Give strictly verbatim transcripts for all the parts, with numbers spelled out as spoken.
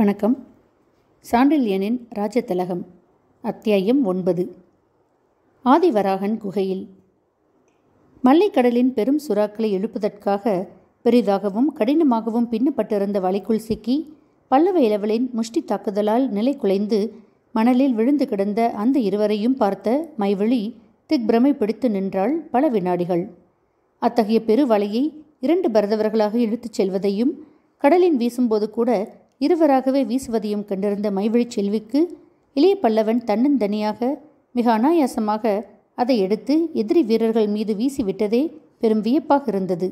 வணக்கம். சாண்டில்யனின் ராஜதலகம். அத்தியாயம் ஒன்பது. ஆதிவராகன் குகையில். மல்லைக்கடலின் பெரும் சுறாக்களை எழுப்பதற்காக பெரிதாகவும் கடினமாகவும் பின்னப்பட்டிருந்த வலைக்குள் சிக்கி பல்லவ இளவலின் முஷ்டி தாக்குதலால் நிலை குலைந்து மணலில் விழுந்து கிடந்த அந்த இருவரையும் பார்த்த மைவிழி திக்பிரமை பிடித்து நின்றாள் பல வினாடிகள். அத்தகைய பெரு வலையை இரண்டு பரதவர்களாக இழுத்துச் செல்வதையும் கடலின் வீசும்போது கூட இருவராகவே வீசுவதையும் கண்டிருந்த மைவிழிச் செல்விக்கு இளைய பல்லவன் தன்னந்தனியாக மிக அனாயாசமாக அதை எடுத்து எதிரி வீரர்கள் மீது வீசிவிட்டதே பெரும் வியப்பாக இருந்தது.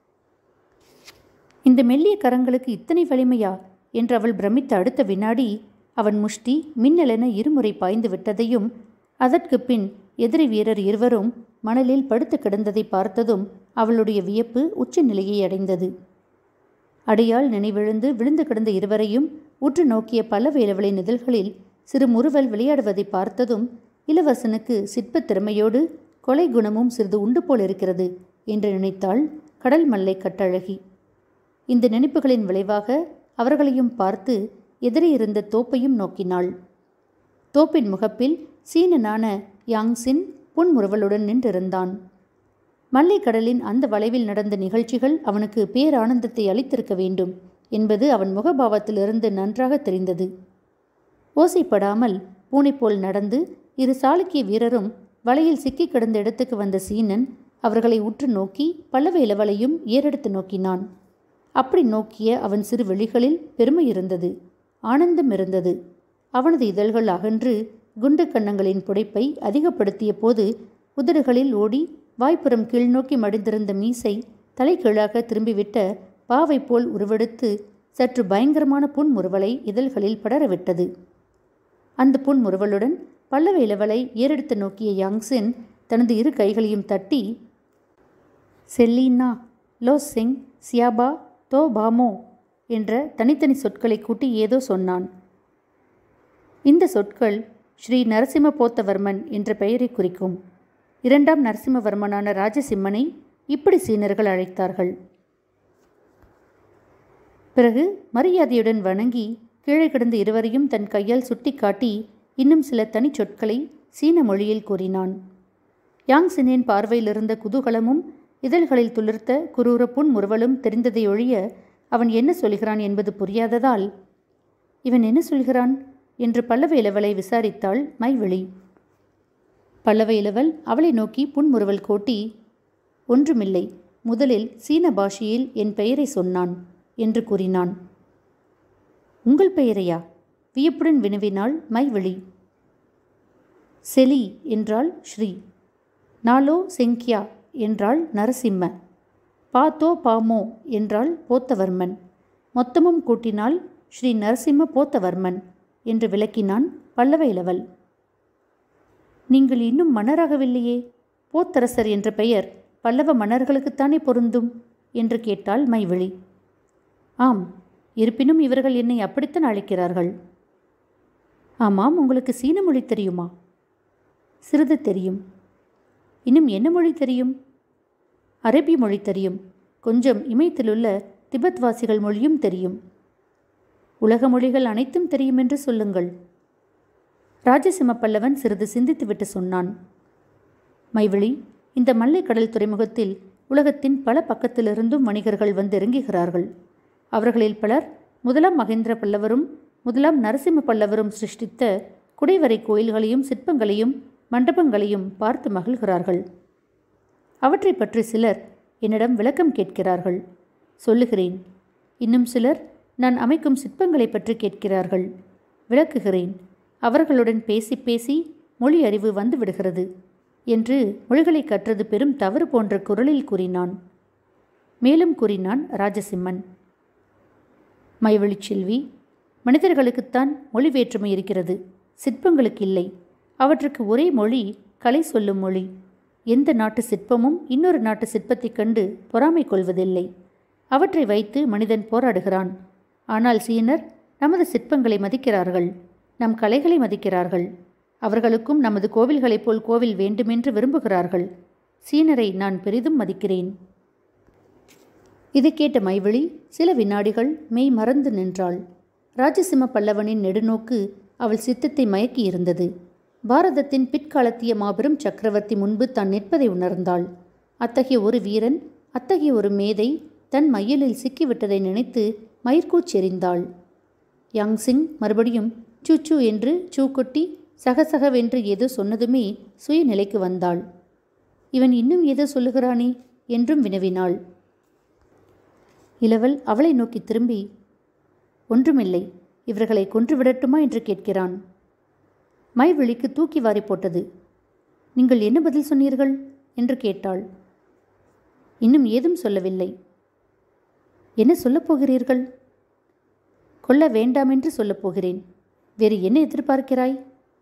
இந்த மெல்லிய கரங்களுக்கு இத்தனை வலிமையா என்று அவள் பிரமித்த அடுத்த வினாடி அவன் முஷ்டி மின்னலென இருமுறை பாய்ந்து விட்டதையும் அதற்கு பின் எதிரி வீரர் இருவரும் மணலில் படுத்து கிடந்ததை பார்த்ததும் அவளுடைய வியப்பு உச்ச நிலையை அடைந்தது. அடியால் நினைவிழுந்து விழுந்து கிடந்த இருவரையும் உற்று நோக்கிய பல்லவ இளவலின் இதழ்களில் சிறு முறுவல் விளையாடுவதை பார்த்ததும் இளவரசனுக்கு சிற்பத் திறமையோடு கொலை குணமும் சிறிது உண்டு போல் இருக்கிறது என்று நினைத்தாள் கடல் மல்லை கட்டழகி. இந்த நினைப்புகளின் விளைவாக அவர்களையும் பார்த்து எதிரே இருந்த தோப்பையும் நோக்கினாள். தோப்பின் முகப்பில் சீனனான யாங்சின் புன்முறுவலுடன் நின்றிருந்தான். மல்லைக்கடலின் அந்த வளைவில் நடந்த நிகழ்ச்சிகள் அவனுக்கு பேரானந்தத்தை அளித்திருக்க வேண்டும் என்பது அவன் முகபாவத்திலிருந்து நன்றாக தெரிந்தது. ஓசைப்படாமல் பூனை போல் நடந்து இரு சாளுக்கிய வீரரும் வலையில் சிக்கி கிடந்த இடத்துக்கு வந்த சீனன் அவர்களை உற்று நோக்கி பல்லவ இளவலையும் ஏறெடுத்து நோக்கினான். அப்படி நோக்கிய அவன் சிறு விழிகளில் பெருமை இருந்தது, ஆனந்தம் இருந்தது. அவனது இதழ்கள் அகன்று குண்டு கன்னங்களின் புடைப்பை அதிகப்படுத்திய போது உதடுகளில் ஓடி வாய்ப்புறம் கீழ்நோக்கி மடிந்திருந்த மீசை தலைகீழாக திரும்பிவிட்ட பாவை போல் உருவெடுத்து சற்று பயங்கரமான புன்முறுவலை இதழ்களில் படரவிட்டது. அந்த புன்முறுவலுடன் பல்லவ இளவலை ஏறெடுத்து நோக்கிய யாங்சின் தனது இரு கைகளையும் தட்டி செல்லீனா, லோ சிங், சியாபா, தோ பாமோ என்ற தனித்தனி சொற்களை கூட்டி ஏதோ சொன்னான். இந்த சொற்கள் ஸ்ரீ நரசிம்ம போத்தவர்மன் என்ற பெயரை குறிக்கும். இரண்டாம் நரசிம்மவர்மனான ராஜசிம்மனை இப்படி சீனர்கள் அழைத்தார்கள். பிறகு மரியாதையுடன் வணங்கி கீழே கிடந்த இருவரையும் தன் கையால் சுட்டி காட்டி இன்னும் சில தனி சொற்களை சீன மொழியில் கூறினான். யாங்சினின் பார்வையில் இருந்த குதூகலமும் இதழ்களில் துளிர்த்த குரூர புன்முறுவலும் தெரிந்ததை ஒழிய அவன் என்ன சொல்கிறான் என்பது புரியாததால் இவன் என்ன சொல்கிறான் என்று பல்லவ இளவலை விசாரித்தாள் மைவிழி. பல்லவ இளவல் அவளை நோக்கி புன்முறுவல் கோட்டி, ஒன்றுமில்லை, முதலில் சீன பாஷையில் என் பெயரை சொன்னான் என்று கூறினான். உங்கள் பெயரையா? வியப்புடன் வினவினாள் மைவிழி. செலி என்றாள் ஸ்ரீ. நாலோ செங்கியா என்றாள் நரசிம்ம. பாத்தோ பாமோ என்றாள் போத்தவர்மன். மொத்தமும் கூட்டினாள் ஸ்ரீ நரசிம்ம போத்தவர்மன் என்று விளக்கினான் பல்லவ இளவல். நீங்கள் இன்னும் மன்னராகவில்லையே, போத்தரசர் என்ற பெயர் பல்லவ மன்னர்களுக்குத்தானே பொருந்தும் என்று கேட்டாள் மைவிழி. ஆம், இருப்பினும் இவர்கள் என்னை அப்படித்தான் அழைக்கிறார்கள். ஆமாம், உங்களுக்கு சீன மொழி தெரியுமா? சிறிது தெரியும். இன்னும் என்ன மொழி தெரியும்? அரேபிய மொழி தெரியும். கொஞ்சம் இமயத்திலுள்ள திபெத்வாசிகள் மொழியும் தெரியும். உலக மொழிகள் அனைத்தும் தெரியும் என்று சொல்லுங்கள். ராஜசிம்ம பல்லவன் சிறிது சிந்தித்துவிட்டு சொன்னான். மைவிழி, இந்த மல்லைக்கடல் துறைமுகத்தில் உலகத்தின் பல பக்கத்திலிருந்தும் வணிகர்கள் வந்து இறங்குகிறார்கள். அவர்களில் பலர் முதலாம் மகேந்திர பல்லவரும் முதலாம் நரசிம்ம பல்லவரும் சிருஷ்டித்த குடைவரை கோயில்களையும் சிற்பங்களையும் மண்டபங்களையும் பார்த்து மகிழ்கிறார்கள். அவற்றை பற்றி சிலர் என்னிடம் விளக்கம் கேட்கிறார்கள். சொல்லுகிறேன். இன்னும் சிலர் நான் அமைக்கும் சிற்பங்களை பற்றி கேட்கிறார்கள். விளக்குகிறேன். அவர்களுடன் பேசி பேசி மொழி அறிவு வந்து விடுகிறது என்று மொழிகளை கற்றது பெரும் தவறு போன்ற குரலில் கூறினான். மேலும் கூறினான் ராஜசிம்மன். மைவிழி செல்வி, மனிதர்களுக்குத்தான் மொழி வேற்றுமை இருக்கிறது, சிற்பங்களுக்கு இல்லை. அவற்றுக்கு ஒரே மொழி கலை சொல்லும் மொழி. எந்த நாட்டு சிற்பமும் இன்னொரு நாட்டு சிற்பத்தைக் கண்டு பொறாமை கொள்வதில்லை. அவற்றை வைத்து மனிதன் போராடுகிறான். ஆனால் சீனர் நமது சிற்பங்களை மதிக்கிறார்கள், நம் கலைகளை மதிக்கிறார்கள். அவர்களுக்கும் நமது கோவில்களைப் போல் கோவில் வேண்டுமென்று விரும்புகிறார்கள். சீனரை நான் பெரிதும் மதிக்கிறேன். இதை கேட்ட மைவிழி சில வினாடிகள் மெய் மறந்து நின்றாள். ராஜசிம்ம பல்லவனின் நெடுநோக்கு அவள் சித்தத்தை மயக்கியிருந்தது. பாரதத்தின் பிற்காலத்திய மாபெரும் சக்கரவர்த்தி முன்பு தான் நிற்பதை உணர்ந்தாள். அத்தகைய ஒரு வீரன், அத்தகைய ஒரு மேதை தன் மையலில் சிக்கிவிட்டதை நினைத்து மயிர்கூச்செறிந்தாள். யாங்சிங் மறுபடியும் சூச்சு என்று சூ கொட்டி சகசகவென்று ஏதோ சொன்னதுமே சுயநிலைக்கு வந்தாள். இவன் இன்னும் ஏதோ சொல்லுகிறானே என்றும் வினவினாள். இளவல் அவளை நோக்கி திரும்பி, ஒன்றுமில்லை, இவர்களை கொன்றுவிடட்டுமா என்று கேட்கிறான். மைவிழிக்கு தூக்கி வாரி போட்டது. நீங்கள் என்ன பதில் சொன்னீர்கள் என்று கேட்டாள். இன்னும் ஏதும் சொல்லவில்லை. என்ன சொல்லப்போகிறீர்கள்? கொல்ல வேண்டாமென்று சொல்லப்போகிறேன். வேறு என்ன எதிர்பார்க்கிறாய்?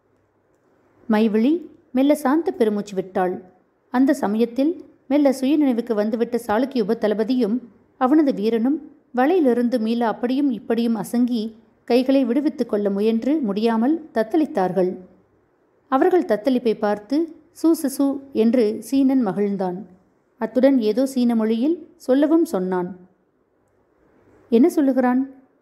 மைவிழி மெல்ல சாந்த பெருமூச்சு விட்டாள். அந்த சமயத்தில் மெல்ல சுயநினைவுக்கு வந்துவிட்ட சாளுக்கிய உப தளபதியும் அவனது வீரனும் வலையிலிருந்து மீள அப்படியும் இப்படியும் அசங்கி கைகளை விடுவித்து கொள்ள முயன்று முடியாமல் தத்தளித்தார்கள். அவர்கள் தத்தளிப்பை பார்த்து சூசு சூ என்று சீனன் மகிழ்ந்தான். அத்துடன் ஏதோ சீன மொழியில் சொல்லவும் சொன்னான். என்ன சொல்லுகிறான்?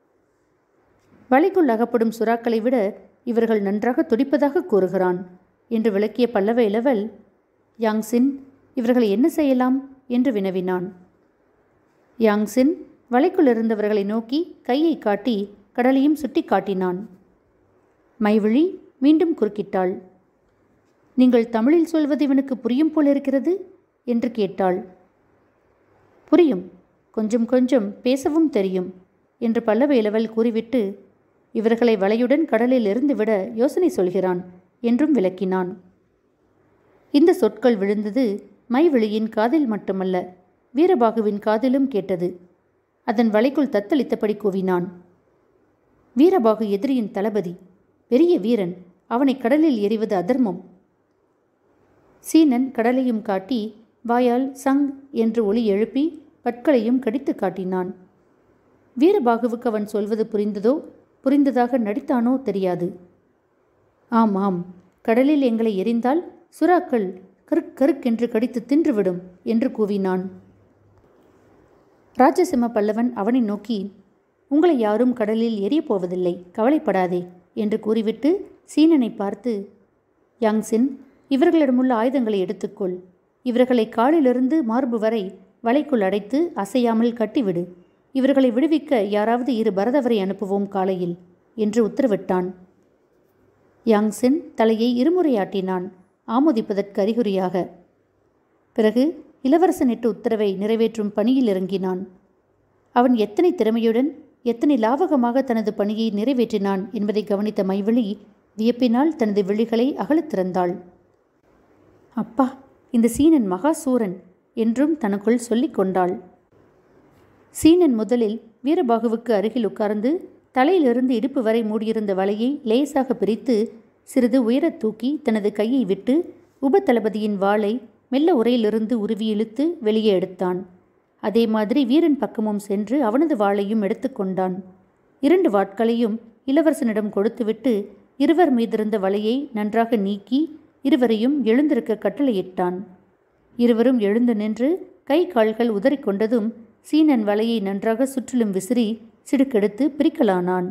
வலைக்குள் அகப்படும் சுறாக்களை விட இவர்கள் நன்றாக துடிப்பதாக கூறுகிறான் என்று விளக்கிய பல்லவ இளவல், யாங்சின், இவர்களை என்ன செய்யலாம் என்று வினவினான். யாங்சின் வலைக்குள் இருந்தவர்களை நோக்கி கையை காட்டி கடலையும் சுட்டி காட்டினான். மைவிழி மீண்டும் குறுக்கிட்டாள். நீங்கள் தமிழில் சொல்வது இவனுக்கு புரியும் போல இருக்கிறது என்று கேட்டாள். புரியும், கொஞ்சம் கொஞ்சம் பேசவும் தெரியும் என்று பல்லவ இளவல் கூறிவிட்டு, இவர்களை வலையுடன் கடலில் இருந்து விட யோசனை சொல்கிறான் என்றும் விளக்கினான். இந்த சொற்கள் விழுந்தது மைவிழியின் காதில் மட்டுமல்ல, வீரபாகுவின் காதிலும் கேட்டது. அதன் வலைக்குள் தத்தளித்தபடி கூவினான். வீரபாகு எதிரியின் தளபதி, பெரிய வீரன், அவனை கடலில் எறிவது அதர்மம். சீனன் கடலையும் காட்டி வாயால் சங் என்று ஒலி எழுப்பி பற்களையும் கடித்து காட்டினான். வீரபாகுவுக்கு அவன் சொல்வது புரிந்ததோ புரிந்ததாக நடித்தானோ தெரியாது. ஆம் ஆம், கடலில் எங்களை எரிந்தால் சுறாக்கள் கருக் கருக்கென்று கடித்து தின்றுவிடும் என்று கூவினான். ராஜசிம்ம பல்லவன் அவனை நோக்கி, உங்களை யாரும் கடலில் எரியப் போவதில்லை, கவலைப்படாதே என்று கூறிவிட்டு சீனனை பார்த்து, யாங்சின், இவர்களிடமுள்ள ஆயுதங்களை எடுத்துக்கொள். இவர்களை காலிலிருந்து மார்பு வரை வலைக்குள் அடைத்து அசையாமல் கட்டிவிடு. இவர்களை விடுவிக்க யாராவது இரு பரதவரை அனுப்புவோம் காலையில் என்று உத்தரவிட்டான். யாங்சின் தலையை இருமுறையாட்டினான், ஆமோதிப்பதற்கு அறிகுறியாக. பிறகு இளவரசனிட்டு உத்தரவை நிறைவேற்றும் பணியில் இறங்கினான். அவன் எத்தனை திறமையுடன் எத்தனை லாவகமாக தனது பணியை நிறைவேற்றினான் என்பதை கவனித்த மைவிழி வியப்பினால் தனது விழிகளை அகலத் திறந்தாள். அப்பா, இந்த சீனன் மகாசூரன் என்றும் தனக்குள் சொல்லிக் கொண்டாள். சீனன் முதலில் வீரபாகுவுக்கு அருகில் உட்கார்ந்து தலையிலிருந்து இடுப்பு வரை மூடியிருந்த வலையை லேசாக பிரித்து சிறிது உயரத் தூக்கி தனது கையை விட்டு உபதளபதியின் வாளை மெல்ல உரையிலிருந்து உருவி இழுத்து வெளியே எடுத்தான். அதே மாதிரி வீரன் பக்கமும் சென்று அவனது வாளையும் எடுத்து கொண்டான். இரண்டு வாட்களையும் இளவரசனிடம் கொடுத்துவிட்டு இருவர் மீதிருந்த வலையை நன்றாக நீக்கி இருவரையும் எழுந்திருக்க கட்டளையிட்டான். இருவரும் எழுந்து நின்று கை கால்கள் உதறிக்கொண்டதும் சீனன் வலையை நன்றாக சுற்றிலும் விசிறி சிடுக்கெடுத்து பிரிக்கலானான்.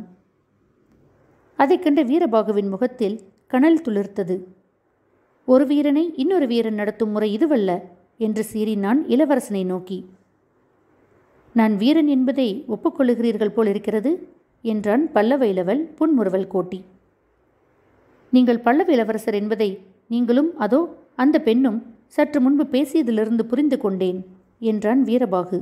அதைக் கண்ட வீரபாகுவின் முகத்தில் கனல் துளிர்த்தது. ஒரு வீரனை இன்னொரு வீரன் நடத்தும் முறை இதுவல்ல என்று சீறினான் இளவரசனை நோக்கி. நான் வீரன் என்பதை ஒப்புக்கொள்ளுகிறீர்கள் போல் இருக்கிறது என்றான் பல்லவ இளவல் புன்முறுவல் கோட்டி. நீங்கள் பல்லவ இளவரசர் என்பதை நீங்களும் அதோ அந்த பெண்ணும் சற்று முன்பு பேசியதிலிருந்து புரிந்து கொண்டேன் என்றான் வீரபாகு.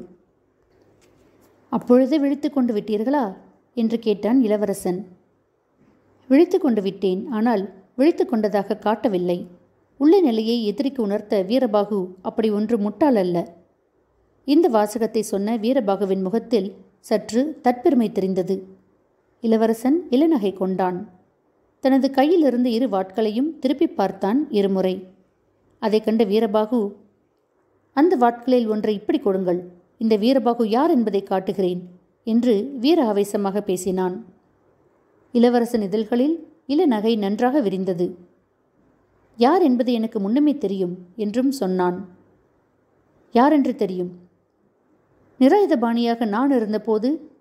அப்பொழுதே விழித்து கொண்டு விட்டீர்களா என்று கேட்டான் இளவரசன். விழித்து கொண்டு விட்டேன், ஆனால் விழித்து கொண்டதாக காட்டவில்லை. உள்ள நிலையை எதிரிக்கு உணர்த்த வீரபாகு அப்படி ஒன்று முட்டாள் அல்ல. இந்த வாசகத்தை சொன்ன வீரபாகுவின் முகத்தில் சற்று தற்பெருமை தெரிந்தது. இளவரசன் இளநகை கொண்டான். தனது கையிலிருந்து இரு வாட்களையும் திருப்பி பார்த்தான் இருமுறை. அதை கண்ட வீரபாகு, அந்த வாட்களில் ஒன்றை இப்படி கொடுங்கள், இந்த வீரபாகு யார் என்பதை காட்டுகிறேன் என்று வீர ஆவேசமாக பேசினான். இளவரசன் இதழ்களில் இளநகை நன்றாக விரிந்தது. யார் என்பது எனக்கு முன்னமே தெரியும் என்றும் சொன்னான். யாரென்று தெரியும்? நிராயுதபாணியாக நான் இருந்தபோது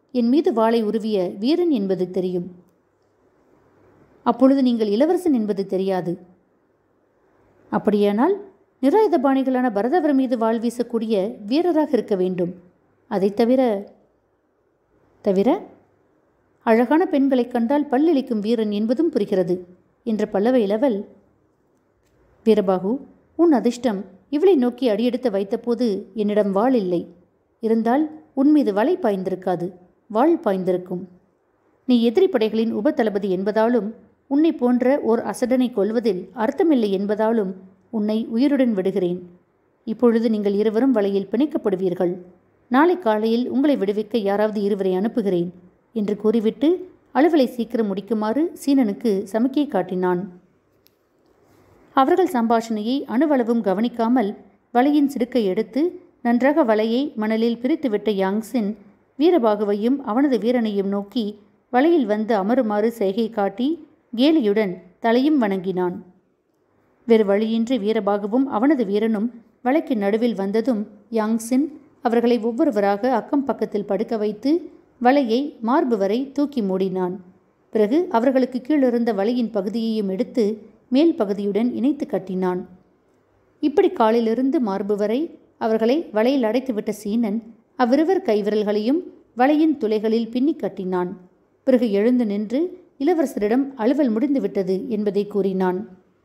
என் மீது வாளை உருவிய வீரன் என்பது தெரியும். அப்பொழுது நீங்கள் இளவரசன் என்பது தெரியாது. அப்படியானால் நிராயுதபாணிகளான பரதவர் மீது வாள் வீசக்கூடிய வீரராக இருக்க வேண்டும். அதை தவிர தவிர அழகான பெண்களைக் கண்டால் பல்லிழிக்கும் வீரன் என்பதும் புரிகிறது என்ற பல்லவ இளவல், வீரபாகு, உன் அதிர்ஷ்டம் இவளை நோக்கி அடியெடுத்து வைத்தபோது என்னிடம் வாள் இல்லை. இருந்தால் உன் மீது வலை பாய்ந்திருக்காது, வாள் பாய்ந்திருக்கும். நீ எதிரி படைகளின் உப தளபதி என்பதாலும் உன்னை போன்ற ஓர் அசடனை கொல்வதில் அர்த்தமில்லை என்பதாலும் உன்னை உயிருடன் விடுகிறேன். இப்பொழுது நீங்கள் இருவரும் வலையில் பிணைக்கப்படுவீர்கள். நாளை காலையில் உங்களை விடுவிக்க யாராவது இருவரை அனுப்புகிறேன் என்று கூறிவிட்டு அலுவலை சீக்கிரம் முடிக்குமாறு சீனனுக்கு சமிக்கை காட்டினான். அவர்கள் சம்பாஷணையை அணுவளவும் கவனிக்காமல் வலையின் சிடுக்கை எடுத்து நன்றாக வலையை மணலில் பிரித்துவிட்ட யாங்சின் வீரபாகுவையும் அவனது வீரனையும் நோக்கி வலையில் வந்து அமருமாறு செய்கை காட்டி கேலியுடன் தலையும் வணங்கினான். வேறு வழியின்றி வீரபாகுவும் அவனது வீரனும் வலைக்கு நடுவில் வந்ததும் யாங்சின் அவர்களை ஒவ்வொருவராக அக்கம் பக்கத்தில் படுக்க வைத்து வலையை மார்பு வரை தூக்கி மூடினான். பிறகு அவர்களுக்கு கீழிருந்த வலையின் பகுதியையும் எடுத்து மேல் பகுதியுடன் இணைத்து கட்டினான். இப்படி காலிலிருந்து மார்பு வரை அவர்களை வலையில் அடைத்துவிட்ட சீனன் அவ்விருவர் கைவிரல்களையும் வலையின் துளைகளில் பின்னி கட்டினான். பிறகு எழுந்து நின்று இளவரசரிடம் அலுவல் முடிந்துவிட்டது என்பதை கூறினான்.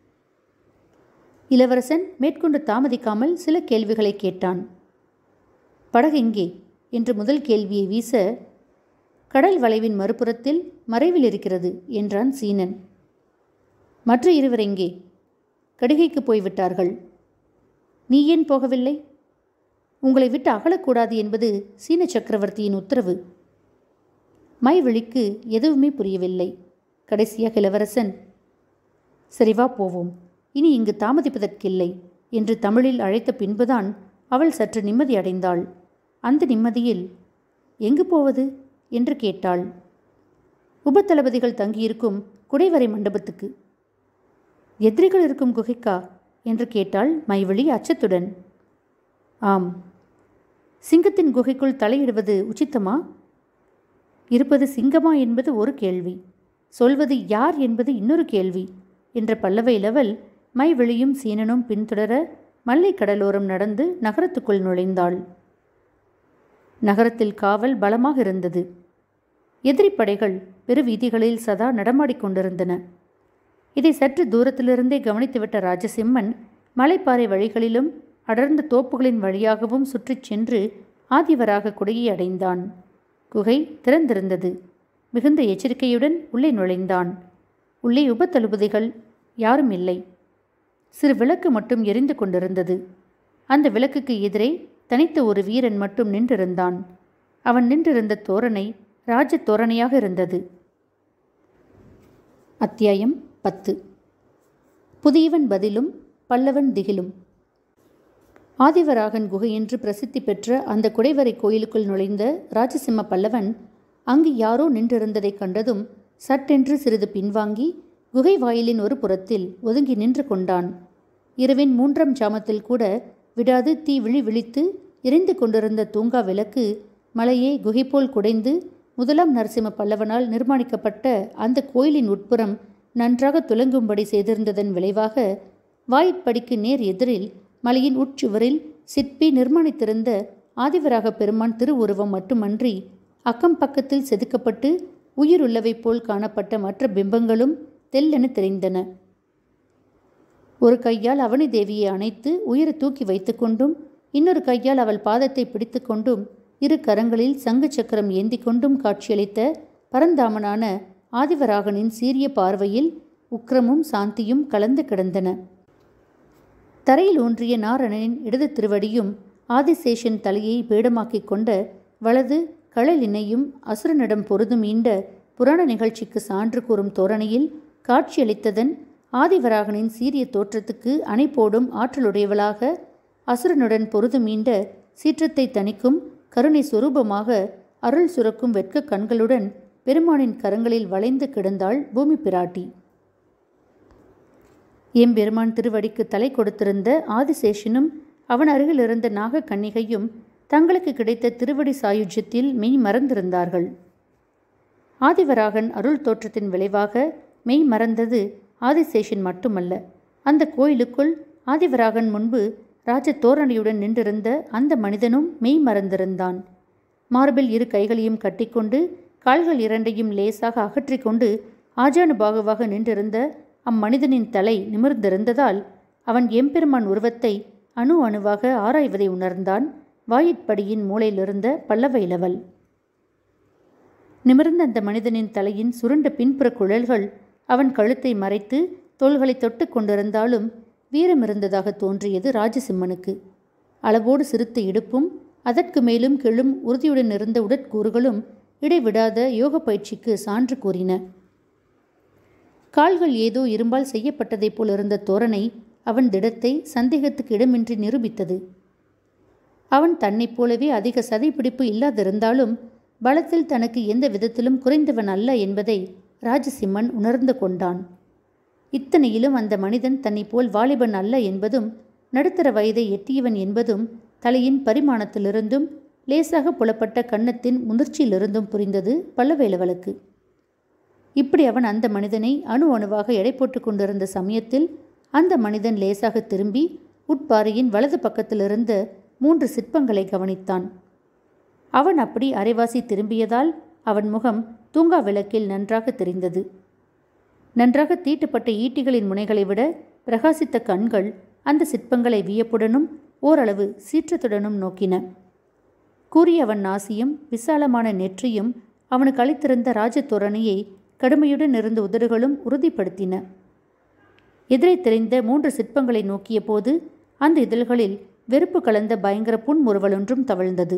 இளவரசன் மேற்கொண்டு தாமதிக்காமல் சில கேள்விகளை கேட்டான். படகு எங்கே என்று முதல் கேள்வியை வீச, கடல் வளைவின் மறுபுறத்தில் மறைவில் இருக்கிறது என்றான் சீனன். மற்ற இருவர் எங்கே? கடிகைக்கு போய்விட்டார்கள். நீ ஏன் போகவில்லை? உங்களை விட்டு அகலக்கூடாது என்பது சீன சக்கரவர்த்தியின் உத்தரவு. மைவிழிக்கு எதுவுமே புரியவில்லை. கடைசியாக இளவரசன், சரிவா போவோம், இனி இங்கு தாமதிப்பதற்கில்லை என்று தமிழில் அழைத்த பின்புதான் அவள் சற்று நிம்மதி அடைந்தாள். அந்த நிம்மதியில் எங்கு போவது என்று கேட்டாள். உபதளபதிகள் தங்கியிருக்கும் குடைவரை மண்டபத்துக்கு. எதிரிகள் இருக்கும் குகைக்கா என்று கேட்டாள் மைவிழி அச்சத்துடன். ஆம். சிங்கத்தின் குகைக்குள் தலையிடுவது உச்சித்தமா? இருப்பது சிங்கமா என்பது ஒரு கேள்வி, சொல்வது யார் என்பது இன்னொரு கேள்வி என்ற பல்லவ இளவல் மைவிழியும் சீனனும் பின்தொடர மல்லை கடலோரம் நடந்து நகரத்துக்குள் நுழைந்தாள். நகரத்தில் காவல் பலமாக இருந்தது. எதிரி படைகள் பெருவீதிகளில் சதா நடமாடிக்கொண்டிருந்தன. இதை சற்று தூரத்திலிருந்தே கவனித்துவிட்ட ராஜசிம்மன் மலைப்பாறை வழிகளிலும் அடர்ந்த தோப்புகளின் வழியாகவும் சுற்றிச் சென்று ஆதிவராக குடையை அடைந்தான். குகை திறந்திருந்தது. மிகுந்த எச்சரிக்கையுடன் உள்ளே நுழைந்தான். உள்ளே உபதளபதிகள் யாரும் இல்லை. சிறு விளக்கு மட்டும் எரிந்து கொண்டிருந்தது. அந்த விளக்குக்கு எதிரே தனித்த ஒரு வீரன் மட்டும் நின்றிருந்தான். அவன் நின்றிருந்த தோரணை ராஜ தோரணையாக இருந்தது. அத்தியாயம் பத்து. புதியவன் பதிலும் பல்லவன் திகிலும். ஆதிவராகன் குகை என்று பிரசித்தி பெற்ற அந்த குடைவரை கோயிலுக்குள் நுழைந்த ராஜசிம்ம பல்லவன் அங்கு யாரோ நின்றிருந்ததைக் கண்டதும் சட்டென்று சிறிது பின்வாங்கி குகை வாயிலின் ஒரு புறத்தில் ஒதுங்கி நின்று கொண்டான். இரவின் மூன்றாம் ஜாமத்தில் கூட விடாது தீ விழி விழித்து எரிந்து கொண்டிருந்த தூங்கா விளக்கு மலையை குகை போல் குடைந்து முதலாம் நரசிம்ம பல்லவனால் நிர்மாணிக்கப்பட்ட அந்த கோயிலின் உட்புறம் நன்றாக துலங்கும்படி செய்திருந்ததன் விளைவாக வாயிற்படிக்கு நேர் எதிரில் மலையின் உட்சுவரில் சிற்பி நிர்மாணித்திருந்த ஆதிவராக பெருமான் திருவுருவம் மட்டுமன்றி அக்கம் பக்கத்தில் செதுக்கப்பட்டு உயிருள்ளவை போல் காணப்பட்ட மற்ற பிம்பங்களும் தெல்லென தெரிந்தன. ஒரு கையால் அவனி தேவியை அணைத்து உயிரை தூக்கி வைத்து கொண்டும் இன்னொரு கையால் அவள் பாதத்தை பிடித்து கொண்டும் இரு கரங்களில் சங்கு சக்கரம் ஏந்தி கொண்டும் காட்சியளித்த பரந்தாமனான ஆதிவராகனின் சீரிய பார்வையில் உக்கிரமும் சாந்தியும் கலந்து கிடந்தன. தரையில் ஊன்றிய நாரணனின் இடது திருவடியும் ஆதிசேஷன் தலையை பீடமாக்கிக் கொண்ட வலது களலினையும் அசுரனிடம் பொருதும் ஈண்ட புராண நிகழ்ச்சிக்கு சான்று கூறும் தோரணையில் காட்சியளித்ததன் ஆதிவராகனின் சீரிய தோற்றத்துக்கு அணை போடும் ஆற்றலுடையவளாக அசுரனுடன் பொருது மீண்ட சீற்றத்தை தணிக்கும் கருணை சுரூபமாக அருள் சுரக்கும் வெட்க கண்களுடன் பெருமானின் கரங்களில் வளைந்து கிடந்தாள் பூமி பிராட்டி. எம்பெருமான் திருவடிக்கு தலை கொடுத்திருந்த ஆதிசேஷனும் அவன் அருகில் இருந்த நாக கன்னிகையும் தங்களுக்கு கிடைத்த திருவடி சாயுஜ்யத்தில் மெய் மறந்திருந்தார்கள். ஆதிவராகன் அருள் தோற்றத்தின் விளைவாக மெய் மறந்தது ஆதிசேஷன் மட்டுமல்ல. அந்த கோயிலுக்குள் ஆதிவராகன் முன்பு ராஜ தோரணையுடன் நின்றிருந்த அந்த மனிதனும் மெய் மறந்திருந்தான். மார்பில் இரு கைகளையும் கட்டிக்கொண்டு கால்கள் இரண்டையும் லேசாக அகற்றிக்கொண்டு ஆஜானுபாகுவாக நின்றிருந்த அம்மனிதனின் தலை நிமிர்ந்திருந்ததால் அவன் எம்பெருமான் உருவத்தை அணு அணுவாக ஆராய்வதை உணர்ந்தான் வாயிற்படியின் மூலையிலிருந்த பல்லவ இளவல். நிமிர்ந்த அந்த மனிதனின் தலையின் சுருண்ட பின்புற குழல்கள் அவன் கழுத்தை மறைத்து தோள்களை தொட்டு கொண்டிருந்தாலும் வீரமிருந்ததாக தோன்றியது ராஜசிம்மனுக்கு. அளவோடு சிறுத்த இடுப்பும் அதற்கு மேலும் கெழும் உறுதியுடன் இருந்த உடற்கூறுகளும் இடைவிடாத யோக பயிற்சிக்கு சான்று கூறின. கால்கள் ஏதோ இரும்பால் செய்யப்பட்டதைப் போல் இருந்த தோரணை அவன் திடத்தை சந்தேகத்துக்கு இடமின்றி நிரூபித்தது. அவன் தன்னைப் போலவே அதிக சதைப்பிடிப்பு இல்லாதிருந்தாலும் பலத்தில் தனக்கு எந்த விதத்திலும் குறைந்தவன் அல்ல என்பதை ராஜசிம்மன் உணர்ந்து கொண்டான். இத்தனையிலும் அந்த மனிதன் தன்னை போல் வாலிபன் அல்ல என்பதும் நடுத்தர வயதை எட்டியவன் என்பதும் தலையின் பரிமாணத்திலிருந்தும் லேசாக புலப்பட்ட கன்னத்தின் முதிர்ச்சியிலிருந்தும் புரிந்தது பல்லவேலவலுக்கு. இப்படி அவன் அந்த மனிதனை அணு அணுவாக எடை போட்டு கொண்டிருந்த சமயத்தில் அந்த மனிதன் லேசாக திரும்பி உட்பாறையின் வலது பக்கத்திலிருந்த மூன்று சிற்பங்களை கவனித்தான். அவன் அப்படி அரைவாசி திரும்பியதால் அவன் முகம் தூங்கா விளக்கில் நன்றாக தெரிந்தது. நன்றாக தீட்டுப்பட்ட ஈட்டிகளின் முனைகளை விட பிரகாசித்த கண்கள் அந்த சிற்பங்களை வியப்புடனும் ஓரளவு சீற்றத்துடனும் நோக்கின. கூறிய அவன் நாசியும் விசாலமான நெற்றியும் அவனுக்கு அளித்திருந்த ராஜதோரணையை கடுமையுடன் இருந்த உதடுகளும் உறுதிப்படுத்தின. எதிரே தெரிந்த மூன்று சிற்பங்களை நோக்கிய போது அந்த இதழ்களில் வெறுப்பு கலந்த பயங்கர புன்முறுவலொன்றும் தவழ்ந்தது.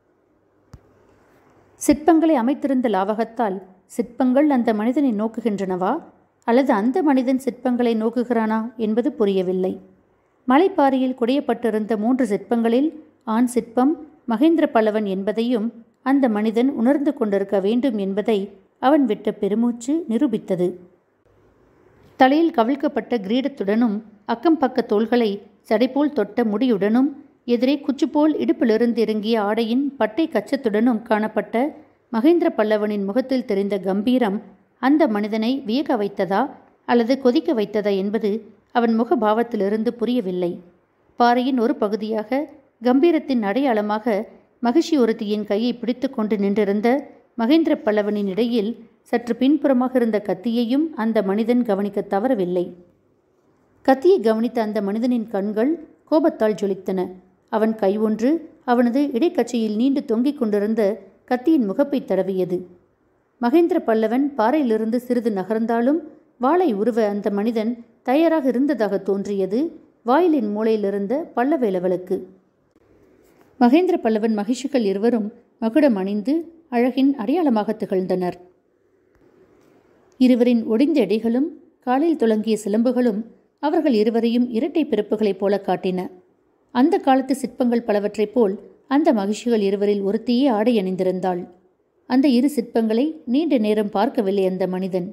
சிற்பங்களை அமைத்திருந்த லாவகத்தால் சிற்பங்கள் அந்த மனிதனை நோக்குகின்றனவா அல்லது அந்த மனிதன் சிற்பங்களை நோக்குகிறானா என்பது புரியவில்லை. மலைப்பாறையில் குடையப்பட்டிருந்த மூன்று சிற்பங்களில் ஆண் சிற்பம் மகேந்திர பல்லவன் என்பதையும் அந்த மனிதன் உணர்ந்து கொண்டிருக்க வேண்டும் என்பதை அவன் விட்ட பெருமூச்சு நிரூபித்தது. தலையில் கவிழ்க்கப்பட்ட கிரீடத்துடனும் அக்கம் பக்க தோள்களை சடைபோல் தொட்ட முடியுடனும் எதிரே குச்சுப்போல் இடுப்பிலிருந்து இறங்கிய ஆடையின் பட்டை கச்சத்துடனும் காணப்பட்ட மகேந்திர பல்லவனின் முகத்தில் தெரிந்த கம்பீரம் அந்த மனிதனை வியக்க வைத்ததா அல்லது கொதிக்க வைத்ததா என்பது அவன் முகபாவத்திலிருந்து புரியவில்லை. பாறையின் ஒரு பகுதியாக கம்பீரத்தின் அடையாளமாக மகிஷி ஒருத்தியின் கையை பிடித்து கொண்டு நின்றிருந்த மகேந்திர பல்லவனின் இடையில் சற்று பின்புறமாக இருந்த கத்தியையும் அந்த மனிதன் கவனிக்க தவறவில்லை. கத்தியை கவனித்த அந்த மனிதனின் கண்கள் கோபத்தால் ஜொலித்தன. அவன் கை ஒன்று அவனது இடைக்கச்சையில் நீண்டு தொங்கிக் கொண்டிருந்த கத்தியின் முகப்பை தடவியது. மகேந்திர பல்லவன் பாறையிலிருந்து சிறிது நகர்ந்தாலும் வாளை உருவ அந்த மனிதன் தயாராக இருந்ததாக தோன்றியது வாயிலின் மூலையிலிருந்த பல்லவேலவலுக்கு. மகேந்திர பல்லவன் மகிஷிகள் இருவரும் மகுடம் அணிந்து அழகின் அடையாளமாக திகழ்ந்தனர். இருவரின் ஒடிந்த எடைகளும் காலில் துளங்கிய சிலம்புகளும் அவர்கள் இருவரையும் இரட்டை பிறப்புகளைப் போல காட்டின. அந்த காலத்து சிற்பங்கள் பலவற்றைப் போல் அந்த மகிழ்ச்சிகள் இருவரில் ஒருத்தியே ஆடை அணிந்திருந்தாள். அந்த இரு சிற்பங்களை நீண்ட நேரம் பார்க்கவில்லை அந்த மனிதன்.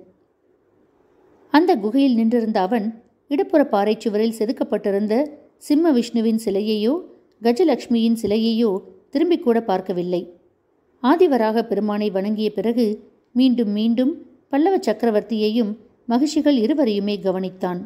அந்த குகையில் நின்றிருந்த அவன் இடப்புற பாறை சுவரில் செதுக்கப்பட்டிருந்த சிம்ம விஷ்ணுவின் சிலையையோ கஜலட்சுமியின் சிலையையோ திரும்பிக் கூட பார்க்கவில்லை. ஆதிவராக பெருமானை வணங்கிய பிறகு மீண்டும் மீண்டும் பல்லவ சக்கரவர்த்தியையும் மகிஷிகள் இருவரையுமே கவனித்தான்.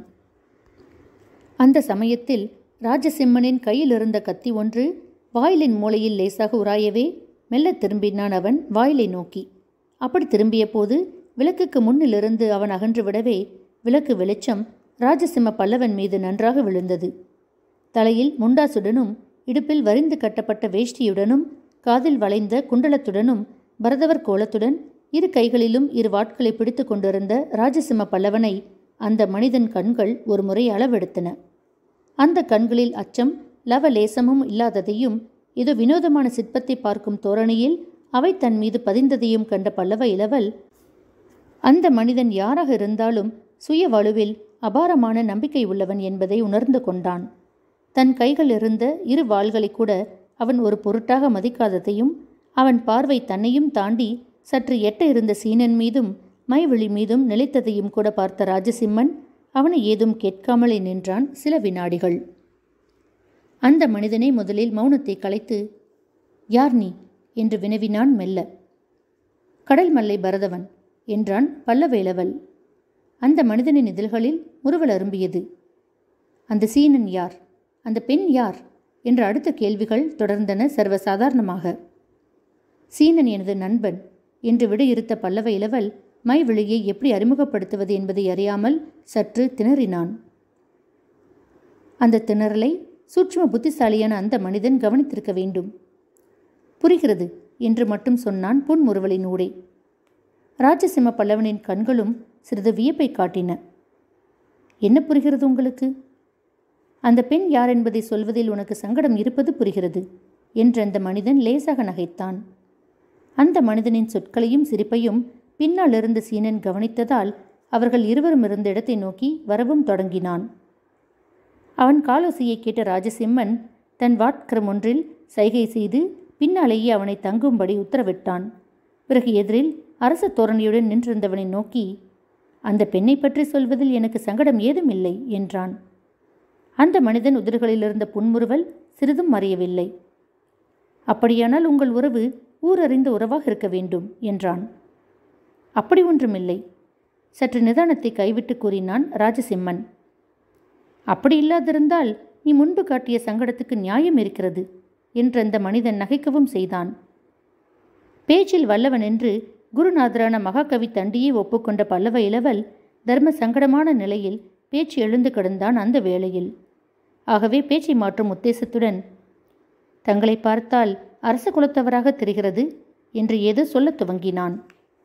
அந்த சமயத்தில் ராஜசிம்மனின் கையில் இருந்த கத்தி ஒன்று வாயிலின் மூலையில் லேசாக உராயவே மெல்ல திரும்பினான் அவன் வாயிலை நோக்கி. அப்படி திரும்பிய போது விளக்குக்கு முன்னிலிருந்து அவன் அகன்று விடவே விளக்கு வெளிச்சம் ராஜசிம்ம பல்லவன் மீது நன்றாக விழுந்தது. தலையில் முண்டாசுடனும் இடுப்பில் வரிந்து கட்டப்பட்ட வேஷ்டியுடனும் காதில் வளைந்த குண்டலத்துடனும் பரதவர் கோலத்துடன் இரு கைகளிலும் இரு வாட்களை பிடித்து கொண்டிருந்த ராஜசிம்ம பல்லவனை அந்த மனிதன் கண்கள் ஒரு முறை அளவெடுத்தன. அந்த கண்களில் அச்சம் லவலேசமும் இல்லாததையும் ஏதோ வினோதமான சிற்பத்தை பார்க்கும் தோரணையில் அவை தன் மீது பதிந்ததையும் கண்ட பல்லவ இளவல் அந்த மனிதன் யாராக இருந்தாலும் சுய வலுவில் அபாரமான நம்பிக்கை உள்ளவன் என்பதை உணர்ந்து கொண்டான். தன் கைகள் இருந்த இரு வாள்களை கூட அவன் ஒரு பொருட்டாக மதிக்காததையும் அவன் பார்வை தன்னையும் தாண்டி சற்று எட்ட இருந்த சீனன் மீதும் மைவிழி மீதும் நிலைத்ததையும் கூட பார்த்த ராஜசிம்மன் அவனை ஏதும் கேட்காமலே நின்றான் சில வினாடிகள். அந்த மனிதனை முதலில் மௌனத்தை கலைத்து, யார் நீ என்று வினவினான் மெல்ல. கடல் மல்லை பரதவன் என்றான் பல்லவேலவல். அந்த மனிதனின் இதழ்களில் முறுவல் அரும்பியது. அந்த சீனன் யார்? அந்த பெண் யார் என்ற அடுத்த கேள்விகள் தொடர்ந்தன சர்வசாதாரணமாக. சீனன் எனது நண்பன் என்று விடையிறுத்த பல்லவ இளவல் மைவிழியை எப்படி அறிமுகப்படுத்துவது என்பதை அறியாமல் சற்று திணறினான். அந்த திணறலை சூட்சும புத்திசாலியான அந்த மனிதன் கவனித்திருக்க வேண்டும். புரிகிறது என்று மட்டும் சொன்னான் புன்முறுவலினூடே. ராஜசிம்ம பல்லவனின் கண்களும் சிறிது வியப்பை காட்டின. என்ன புரிகிறது உங்களுக்கு? அந்த பெண் யார் என்பதை சொல்வதில் உனக்கு சங்கடம் இருப்பது புரிகிறது என்று அந்த மனிதன் லேசாக நகைத்தான். அந்த மனிதனின் சொற்களையும் சிரிப்பையும் பின்னால் இருந்த சீனன் கவனித்ததால் அவர்கள் இருவரும் இருந்த இடத்தை நோக்கி வரவும் தொடங்கினான். அவன் காலோசையை கேட்ட ராஜசிம்மன் தன் வாட்கரம் ஒன்றில் சைகை செய்து பின்னாலேயே அவனை தங்கும்படி உத்தரவிட்டான். பிறகு எதிரில் அரச தோரணையுடன் நின்றிருந்தவனை நோக்கி, அந்த பெண்ணை பற்றி சொல்வதில் எனக்கு சங்கடம் ஏதும் இல்லை என்றான். அந்த மனிதன் உதடுகளிலிருந்த புன்முறுவல் சிறிதும் மறையவில்லை. அப்படியானால் உங்கள் உறவு ஊரறிந்த உறவாக இருக்க வேண்டும் என்றான். அப்படி ஒன்றுமில்லை. சற்று நிதானத்தை கைவிட்டு கூறினான் ராஜசிம்மன். அப்படி இல்லாதிருந்தால் நீ முன்பு காட்டிய சங்கடத்துக்கு நியாயம் இருக்கிறது என்று அந்த மனிதன் நகைக்கவும் செய்தான். பேச்சில் வல்லவன் என்று குருநாதரான மகாகவி தண்டியை ஒப்புக்கொண்ட பல்லவ இளவல் தர்ம சங்கடமான நிலையில் பேச்சு எழுந்து கிடந்தான் அந்த வேளையில். ஆகவே பேச்சை மாற்றும் உத்தேசத்துடன், தங்களை பார்த்தால் அரச குலத்தவராக தெரிகிறது என்று ஏதோ சொல்லத் துவங்கினான்.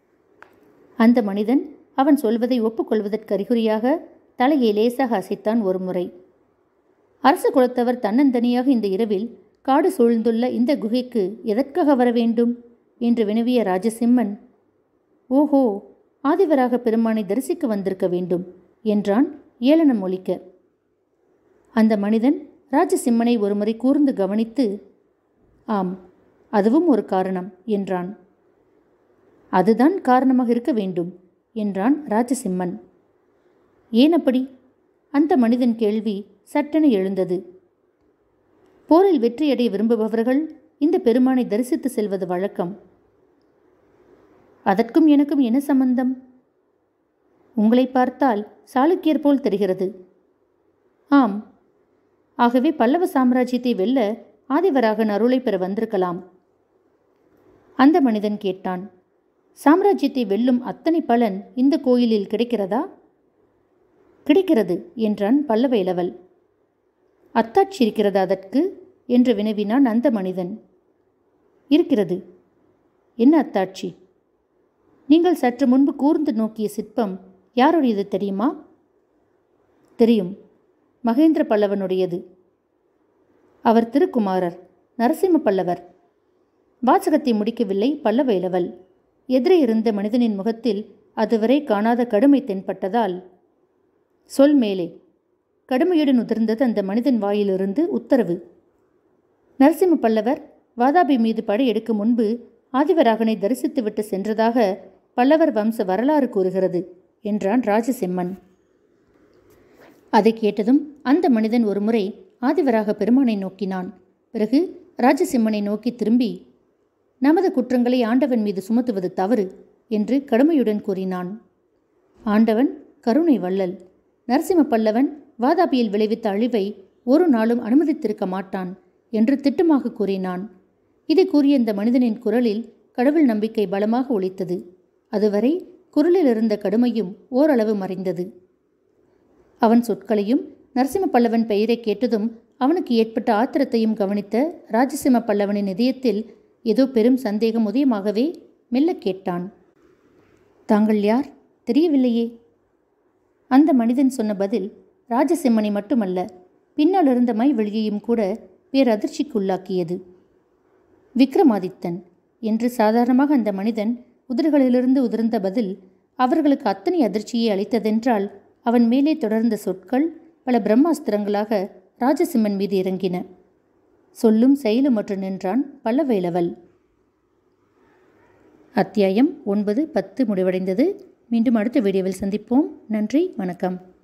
அந்த மனிதன் அவன் சொல்வதை ஒப்புக்கொள்வதற்கு அறிகுறியாக தலையை லேசாக அசைத்தான் ஒரு முறை. அரச குலத்தவர் தன்னந்தனியாக இந்த இரவில் காடு சூழ்ந்துள்ள இந்த குகைக்கு எதற்காக வர வேண்டும் என்று வினவிய ராஜசிம்மன், ஓஹோ, ஆதிவராக பெருமானை தரிசிக்க வந்திருக்க வேண்டும் என்றான் ஏளனம் ஒலிக்க. அந்த மனிதன் ராஜசிம்மனை ஒருமுறை கூர்ந்து கவனித்து, ஆம், அதுவும் ஒரு காரணம் என்றான். அதுதான் காரணமாக இருக்க வேண்டும் என்றான் ராஜசிம்மன். ஏன் அப்படி? அந்த மனிதன் கேள்வி சட்டென எழுந்தது. போரில் வெற்றியடைய விரும்புபவர்கள் இந்த பெருமானை தரிசித்து செல்வது வழக்கம். அதற்கும் எனக்கும் என்ன சம்பந்தம்? உங்களை பார்த்தால் சாளுக்கியர் போல் தெரிகிறது. ஆம், ஆகவே பல்லவ சாம்ராஜ்யத்தை வெல்ல ஆதிவராகன் அருளை பெற வந்திருக்கலாம். அந்த மனிதன் கேட்டான். சாம்ராஜ்யத்தை வெல்லும் அத்தனை பலன் இந்த கோயிலில் கிடைக்கிறதா? கிடைக்கிறது என்றான் பல்லவ இளவல். அத்தாட்சி இருக்கிறதா அதற்கு என்று வினவினான் அந்த மனிதன். இருக்கிறது. என்ன அத்தாட்சி? நீங்கள் சற்று முன்பு கூர்ந்து நோக்கிய சிற்பம் யாருடையது தெரியுமா? தெரியும், மகேந்திர பல்லவனுடையது. அவர் திருக்குமாரர் நரசிம்ம பல்லவர். வாசகத்தை முடிக்கவில்லை பல்லவ இளவல். எதிரே இருந்த மனிதனின் முகத்தில் அதுவரை காணாத கடுமை தென்பட்டதால், சொல் மேலே. கடுமையுடன் உதிர்ந்தது அந்த மனிதன் வாயிலிருந்து உத்தரவு. நரசிம்ம பல்லவர் வாதாபி மீது படையெடுக்கும் முன்பு ஆதிவராகனை தரிசித்துவிட்டு சென்றதாக பல்லவர் வம்ச வரலாறு கூறுகிறது என்றான் ராஜசிம்மன். அதை கேட்டதும் அந்த மனிதன் ஒருமுறை ஆதிவராக பெருமானை நோக்கினான். பிறகு ராஜசிம்மனை நோக்கி திரும்பி, நமது குற்றங்களை ஆண்டவன் மீது சுமத்துவது தவறு என்று கடுமையுடன் கூறினான். ஆண்டவன் கருணை வள்ளல். நரசிம்ம பல்லவன் வாதாபியில் விளைவித்த அழிவை ஒரு நாளும் அனுமதித்திருக்க மாட்டான் என்று திட்டமாக கூறினான். இதை கூறிய இந்த மனிதனின் குரலில் கடவுள் நம்பிக்கை பலமாக ஒலித்தது. அதுவரை குரலில் இருந்த கடுமையும் ஓரளவு மறைந்தது. அவன் சொற்களையும் நரசிம்ம பல்லவன் பெயரை கேட்டதும் அவனுக்கு ஏற்பட்ட ஆத்திரத்தையும் கவனித்த ராஜசிம்ம பல்லவனின் இதயத்தில் ஏதோ பெரும் சந்தேகம் உதயமாகவே மெல்ல கேட்டான். தாங்கள் யார்? தெரியவில்லையே. அந்த மனிதன் சொன்ன பதில் ராஜசிம்மனை மட்டுமல்ல, பின்னால் இருந்த மைவெளியையும் கூட பேரதிர்ச்சிக்குள்ளாக்கியது. விக்ரமாதித்தன் என்று சாதாரணமாக அந்த மனிதன் உதிர்களிலிருந்து உதிர்ந்த பதில் அவர்களுக்கு அத்தனை அதிர்ச்சியை அளித்ததென்றால், அவன் மேலே தொடர்ந்த சொற்கள் பல பிரம்மாஸ்திரங்களாக ராஜசிம்மன் மீது இறங்கின. சொல்லும் செயலுமற்று நின்றான் பல்லவ இளவல். அத்தியாயம் ஒன்பது பத்து முடிவடைந்தது. மீண்டும் அடுத்த வீடியோவில் சந்திப்போம். நன்றி, வணக்கம்.